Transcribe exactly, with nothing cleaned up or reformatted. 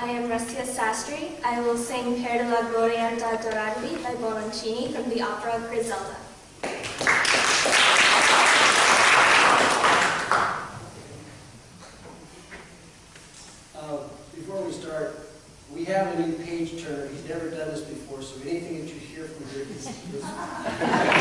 I am Rastia Sastry. I will sing Per la Gloria da Doravi by Boloncini from the opera Griselda. Uh, before we start, we have a new page turner. He's never done this before, so anything that you hear from here is, is